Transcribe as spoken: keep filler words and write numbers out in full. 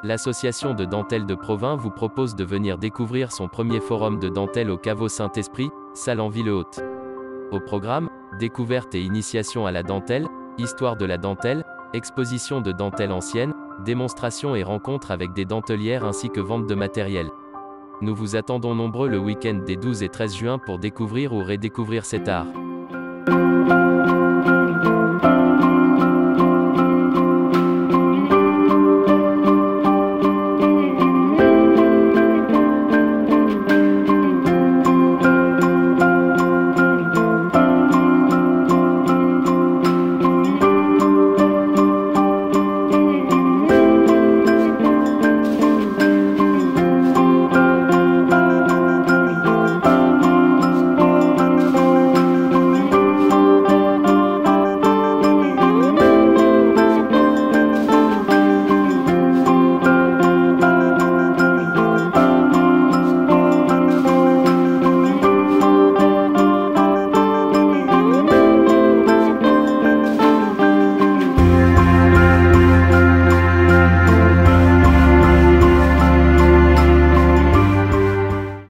L'association de dentelle de Provins vous propose de venir découvrir son premier forum de dentelle au caveau Saint-Esprit, salle en Ville-Haute. Au programme, découverte et initiation à la dentelle, histoire de la dentelle, exposition de dentelle ancienne, démonstration et rencontres avec des dentelières ainsi que vente de matériel. Nous vous attendons nombreux le week-end des douze et treize juin pour découvrir ou redécouvrir cet art.